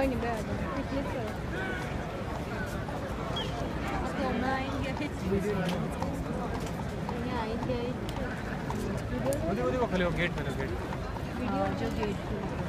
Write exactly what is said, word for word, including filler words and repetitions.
कोई नहीं बैठ क्लिक करो तो मैं आएंगे यहाँ आएंगे वो देखो वो खाली वो गेट पे गेट वीडियो जो गेट